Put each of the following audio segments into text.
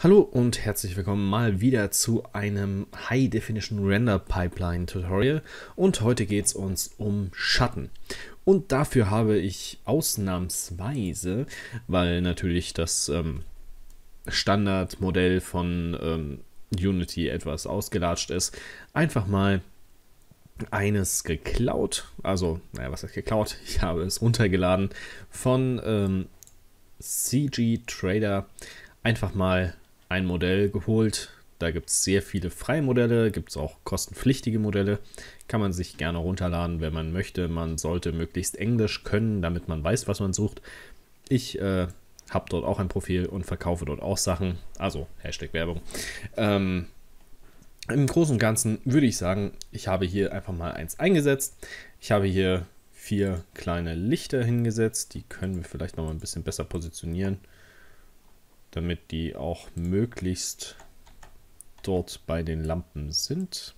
Hallo und herzlich willkommen mal wieder zu einem High Definition Render Pipeline Tutorial und heute geht es uns um Schatten. Und dafür habe ich ausnahmsweise, weil natürlich das Standardmodell von Unity etwas ausgelatscht ist, einfach mal eines geklaut. Also, naja, was heißt geklaut? Ich habe es runtergeladen von CG Trader. Einfach mal ein Modell geholt. Da gibt es sehr viele freie Modelle, gibt es auch kostenpflichtige Modelle. Kann man sich gerne runterladen, wenn man möchte. Man sollte möglichst Englisch können, damit man weiß, was man sucht. Ich habe dort auch ein Profil und verkaufe dort auch Sachen. Also Hashtag Werbung. Im Großen und Ganzen würde ich sagen, ich habe hier einfach mal eins eingesetzt. Ich habe hier 4 kleine Lichter hingesetzt. Die können wir vielleicht noch mal ein bisschen besser positionieren, damit die auch möglichst dort bei den Lampen sind.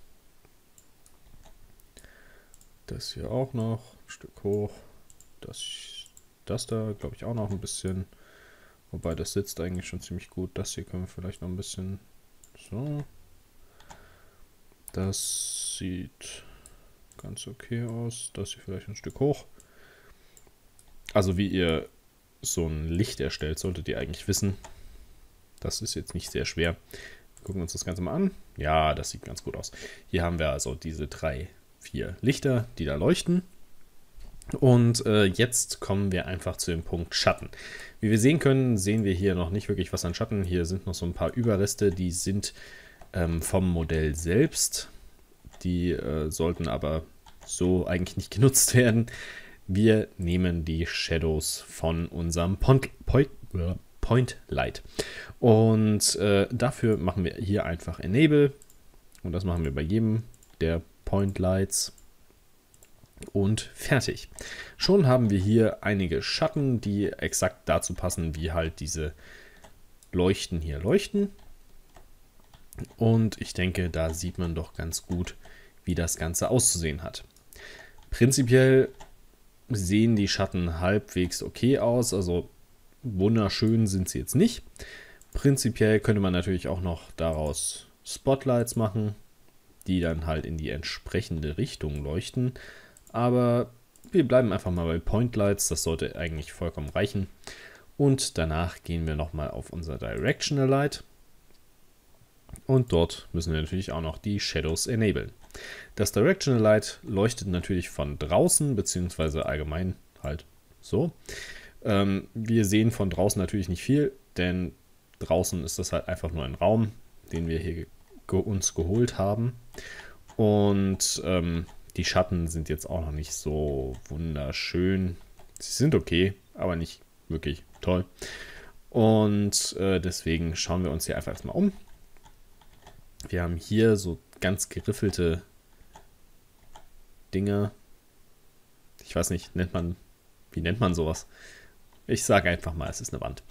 Das hier auch noch, ein Stück hoch. Das da, glaube ich, auch noch ein bisschen. Wobei, das sitzt eigentlich schon ziemlich gut. Das hier können wir vielleicht noch ein bisschen so. Das sieht ganz okay aus. Das hier vielleicht ein Stück hoch. Also wie ihr so ein Licht erstellt, solltet ihr eigentlich wissen. Das ist jetzt nicht sehr schwer. Wir gucken uns das Ganze mal an. Ja, das sieht ganz gut aus. Hier haben wir also diese 3, 4 Lichter, die da leuchten. Und jetzt kommen wir einfach zu dem Punkt Schatten. Wie wir sehen können, sehen wir hier noch nicht wirklich was an Schatten. Hier sind noch so ein paar Überreste, die sind vom Modell selbst. Die sollten aber so eigentlich nicht genutzt werden. Wir nehmen die Shadows von unserem Point Light. Und dafür machen wir hier einfach Enable. Und das machen wir bei jedem der Point Lights. Und fertig. Schon haben wir hier einige Schatten, die exakt dazu passen, wie halt diese Leuchten hier leuchten. Und ich denke, da sieht man doch ganz gut, wie das Ganze auszusehen hat. Prinzipiell sehen die Schatten halbwegs okay aus, also wunderschön sind sie jetzt nicht. Prinzipiell könnte man natürlich auch noch daraus Spotlights machen, die dann halt in die entsprechende Richtung leuchten. Aber wir bleiben einfach mal bei Point Lights, das sollte eigentlich vollkommen reichen. Und danach gehen wir nochmal auf unser Directional Light. Und dort müssen wir natürlich auch noch die Shadows enablen. Das Directional Light leuchtet natürlich von draußen, beziehungsweise allgemein halt so. Wir sehen von draußen natürlich nicht viel, denn draußen ist das halt einfach nur ein Raum, den wir hier uns geholt haben. Und die Schatten sind jetzt auch noch nicht so wunderschön. Sie sind okay, aber nicht wirklich toll. Und deswegen schauen wir uns hier einfach erstmal um. Wir haben hier so ganz geriffelte Dinge. Ich weiß nicht, wie nennt man sowas? Ich sage einfach mal, es ist eine Wand.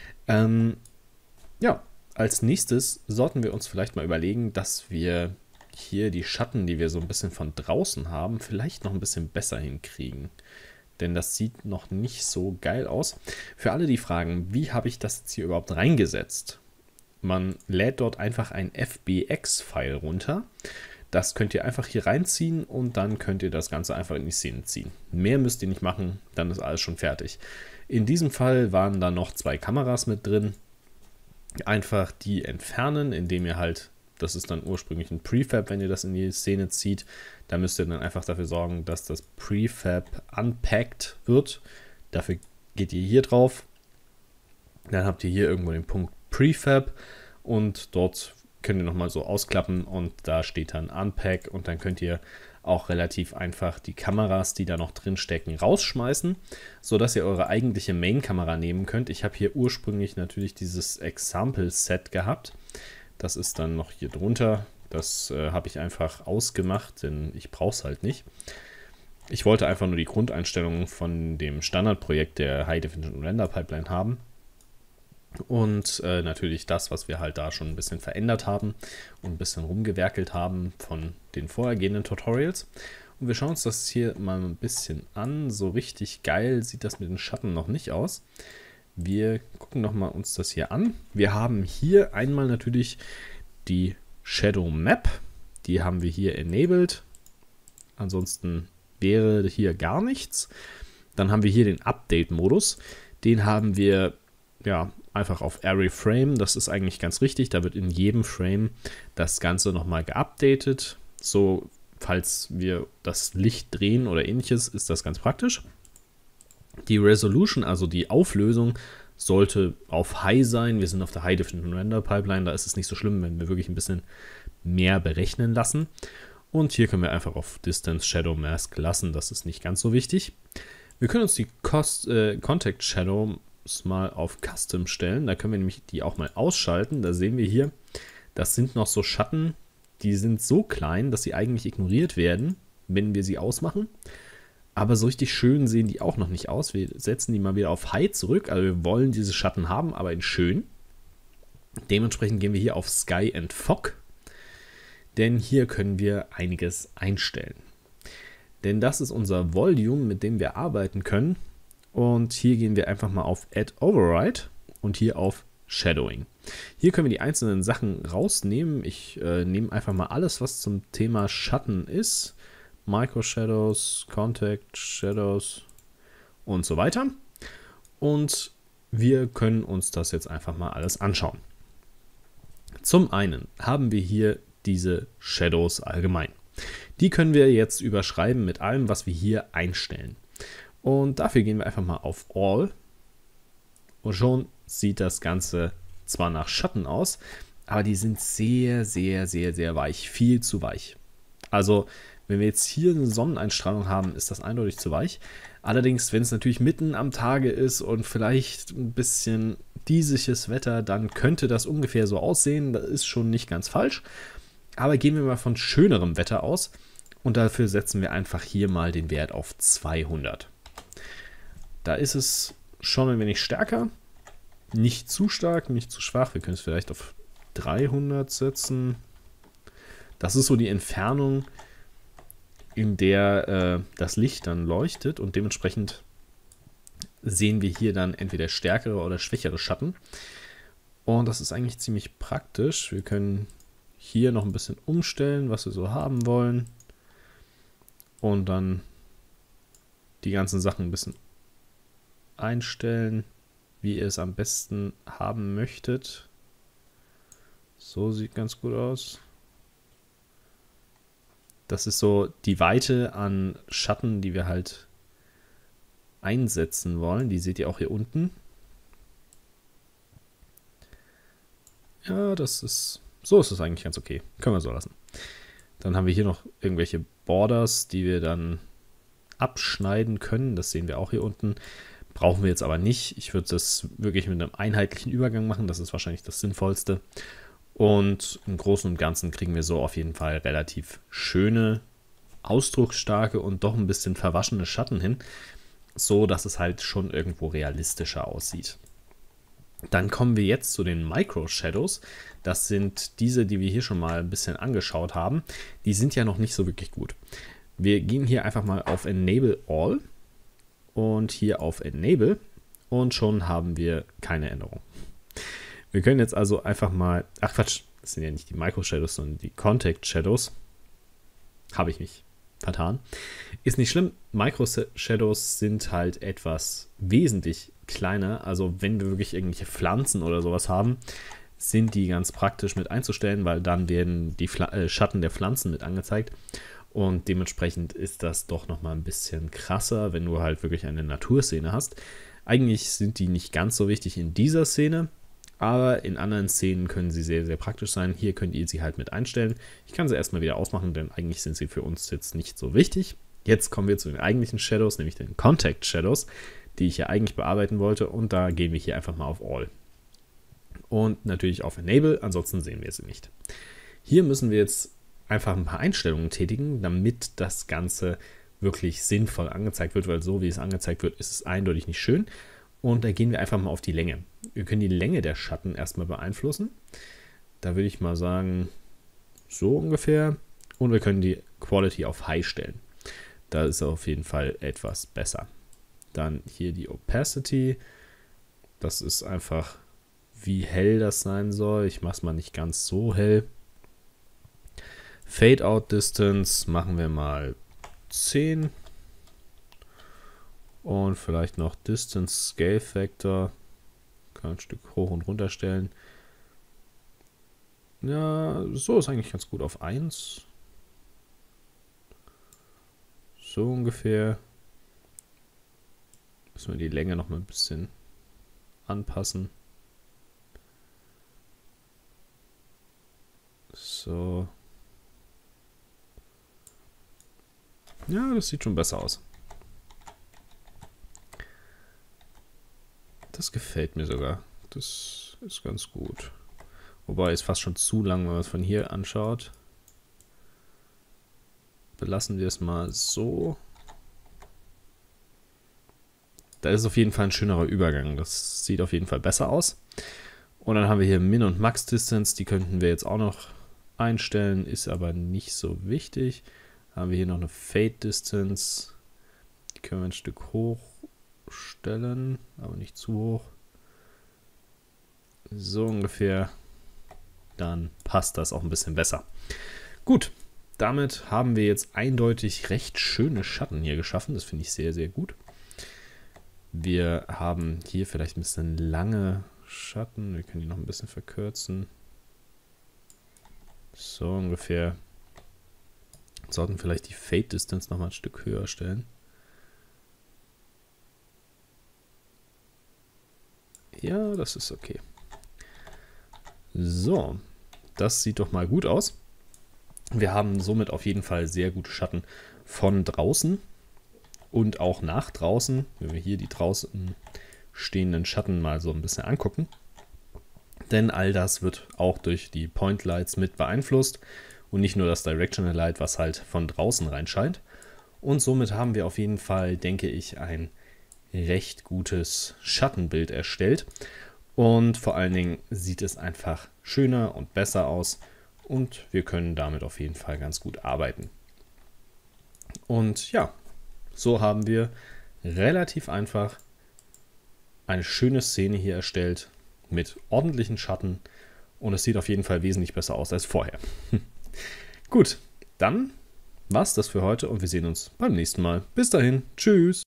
Ja, als nächstes sollten wir uns vielleicht mal überlegen, dass wir hier die Schatten, die wir so ein bisschen von draußen haben, vielleicht noch ein bisschen besser hinkriegen. Denn das sieht noch nicht so geil aus. Für alle, die fragen, wie habe ich das jetzt hier überhaupt reingesetzt? Man lädt dort einfach ein FBX-File runter. Das könnt ihr einfach hier reinziehen und dann könnt ihr das Ganze einfach in die Szene ziehen. Mehr müsst ihr nicht machen, dann ist alles schon fertig. In diesem Fall waren da noch 2 Kameras mit drin. Einfach die entfernen, indem ihr halt, das ist dann ursprünglich ein Prefab, wenn ihr das in die Szene zieht. Da müsst ihr dann einfach dafür sorgen, dass das Prefab unpacked wird. Dafür geht ihr hier drauf. Dann habt ihr hier irgendwo den Punkt Prefab und dort könnt ihr nochmal so ausklappen und da steht dann Unpack und dann könnt ihr auch relativ einfach die Kameras, die da noch drin stecken, rausschmeißen, sodass ihr eure eigentliche Main-Kamera nehmen könnt. Ich habe hier ursprünglich natürlich dieses Example-Set gehabt. Das ist dann noch hier drunter. Das habe ich einfach ausgemacht, denn ich brauche es halt nicht. Ich wollte einfach nur die Grundeinstellungen von dem Standardprojekt der High Definition Render Pipeline haben. Und natürlich das, was wir halt da schon ein bisschen verändert haben und ein bisschen rumgewerkelt haben von den vorhergehenden Tutorials. Und wir schauen uns das hier mal ein bisschen an. So richtig geil sieht das mit den Schatten noch nicht aus. wir gucken nochmal uns das hier an. Wir haben hier einmal natürlich die Shadow Map. Die haben wir hier enabled. Ansonsten wäre hier gar nichts. Dann haben wir hier den Update-Modus. Den haben wir ja einfach auf Every Frame. Das ist eigentlich ganz richtig. Da wird in jedem Frame das Ganze nochmal geupdatet. So, falls wir das Licht drehen oder ähnliches, ist das ganz praktisch. Die Resolution, also die Auflösung, sollte auf High sein. Wir sind auf der High Definition Render Pipeline. Da ist es nicht so schlimm, wenn wir wirklich ein bisschen mehr berechnen lassen. Und hier können wir einfach auf Distance Shadow Mask lassen. Das ist nicht ganz so wichtig. Wir können uns die Contact Shadows mal auf Custom stellen. Da können wir nämlich die auch mal ausschalten. Da sehen wir hier, das sind noch so Schatten, die sind so klein, dass sie eigentlich ignoriert werden, wenn wir sie ausmachen. Aber so richtig schön sehen die auch noch nicht aus. Wir setzen die mal wieder auf High zurück. Also wir wollen diese Schatten haben, aber in schön. Dementsprechend gehen wir hier auf Sky and Fog. Denn hier können wir einiges einstellen. Denn das ist unser Volume, mit dem wir arbeiten können. Und hier gehen wir einfach mal auf Add Override und hier auf Shadowing. Hier können wir die einzelnen Sachen rausnehmen. Ich nehme einfach mal alles, was zum Thema Schatten ist. Micro Shadows, Contact Shadows und so weiter. Und wir können uns das jetzt einfach mal alles anschauen. Zum einen haben wir hier diese Shadows allgemein. Die können wir jetzt überschreiben mit allem, was wir hier einstellen. Und dafür gehen wir einfach mal auf All. Und schon sieht das Ganze zwar nach Schatten aus, aber die sind sehr, sehr, sehr, sehr weich. Viel zu weich. Also, wenn wir jetzt hier eine Sonneneinstrahlung haben, ist das eindeutig zu weich. Allerdings, wenn es natürlich mitten am Tage ist und vielleicht ein bisschen diesiges Wetter, dann könnte das ungefähr so aussehen. Das ist schon nicht ganz falsch. Aber gehen wir mal von schönerem Wetter aus und dafür setzen wir einfach hier mal den Wert auf 200. Da ist es schon ein wenig stärker. Nicht zu stark, nicht zu schwach. Wir können es vielleicht auf 300 setzen. Das ist so die Entfernung, in der das Licht dann leuchtet und dementsprechend sehen wir hier dann entweder stärkere oder schwächere Schatten. Und das ist eigentlich ziemlich praktisch. Wir können hier noch ein bisschen umstellen, was wir so haben wollen. Und dann die ganzen Sachen ein bisschen einstellen, wie ihr es am besten haben möchtet. So sieht ganz gut aus. Das ist so die Weite an Schatten, die wir halt einsetzen wollen. Die seht ihr auch hier unten. Ja, so ist es eigentlich ganz okay. Können wir so lassen. Dann haben wir hier noch irgendwelche Borders, die wir dann abschneiden können. Das sehen wir auch hier unten. Brauchen wir jetzt aber nicht. Ich würde das wirklich mit einem einheitlichen Übergang machen. Das ist wahrscheinlich das Sinnvollste. Und im Großen und Ganzen kriegen wir so auf jeden Fall relativ schöne, ausdrucksstarke und doch ein bisschen verwaschene Schatten hin, so dass es halt schon irgendwo realistischer aussieht. Dann kommen wir jetzt zu den Micro Shadows. Das sind diese, die wir hier schon mal ein bisschen angeschaut haben. Die sind ja noch nicht so wirklich gut. Wir gehen hier einfach mal auf Enable All und hier auf Enable und schon haben wir keine Änderung. Wir können jetzt also einfach mal, ach Quatsch, das sind ja nicht die Micro Shadows, sondern die Contact Shadows. Habe ich mich vertan. Ist nicht schlimm. Micro Shadows sind halt etwas wesentlich kleiner. Also wenn wir wirklich irgendwelche Pflanzen oder sowas haben, sind die ganz praktisch mit einzustellen, weil dann werden die Schatten der Pflanzen mit angezeigt. Und dementsprechend ist das doch nochmal ein bisschen krasser, wenn du halt wirklich eine Naturszene hast. Eigentlich sind die nicht ganz so wichtig in dieser Szene, aber in anderen Szenen können sie sehr, sehr praktisch sein. Hier könnt ihr sie halt mit einstellen. Ich kann sie erstmal wieder ausmachen, denn eigentlich sind sie für uns jetzt nicht so wichtig. Jetzt kommen wir zu den eigentlichen Shadows, nämlich den Contact Shadows, die ich ja eigentlich bearbeiten wollte. Und da gehen wir hier einfach mal auf All. Und natürlich auf Enable, ansonsten sehen wir sie nicht. Hier müssen wir jetzt einfach ein paar Einstellungen tätigen, damit das Ganze wirklich sinnvoll angezeigt wird, weil so wie es angezeigt wird, ist es eindeutig nicht schön. Und da gehen wir einfach mal auf die Länge. Wir können die Länge der Schatten erstmal beeinflussen. Da würde ich mal sagen, so ungefähr. Und wir können die Quality auf High stellen. Da ist auf jeden Fall etwas besser. Dann hier die Opacity. Das ist einfach, wie hell das sein soll. Ich mache es mal nicht ganz so hell. Fade-Out-Distance machen wir mal 10. Und vielleicht noch Distance Scale Factor. Kann ein Stück hoch und runter stellen. Ja, so ist eigentlich ganz gut auf 1. So ungefähr. Müssen wir die Länge noch mal ein bisschen anpassen. So. Ja, das sieht schon besser aus. Das gefällt mir sogar. Das ist ganz gut. Wobei es fast schon zu lang, wenn man es von hier anschaut. Belassen wir es mal so. Da ist auf jeden Fall ein schönerer Übergang. Das sieht auf jeden Fall besser aus. Und dann haben wir hier Min- und Max-Distance. Die könnten wir jetzt auch noch einstellen. Ist aber nicht so wichtig. Haben wir hier noch eine Fade-Distance. Die können wir ein Stück hoch stellen, aber nicht zu hoch. So ungefähr. Dann passt das auch ein bisschen besser. Gut, damit haben wir jetzt eindeutig recht schöne Schatten hier geschaffen. Das finde ich sehr, sehr gut. Wir haben hier vielleicht ein bisschen lange Schatten. Wir können die noch ein bisschen verkürzen. So ungefähr. Sollten vielleicht die Fade Distance noch mal ein Stück höher stellen. Ja, das ist okay. So, das sieht doch mal gut aus. Wir haben somit auf jeden Fall sehr gute Schatten von draußen und auch nach draußen. Wenn wir hier die draußen stehenden Schatten mal so ein bisschen angucken. Denn all das wird auch durch die Point Lights mit beeinflusst und nicht nur das Directional Light, was halt von draußen reinscheint. Und somit haben wir auf jeden Fall, denke ich, ein recht gutes Schattenbild erstellt. Und vor allen Dingen sieht es einfach schöner und besser aus. Und wir können damit auf jeden Fall ganz gut arbeiten. Und ja, so haben wir relativ einfach eine schöne Szene hier erstellt mit ordentlichen Schatten. Und es sieht auf jeden Fall wesentlich besser aus als vorher. Gut, dann war's das für heute und wir sehen uns beim nächsten Mal. Bis dahin, tschüss!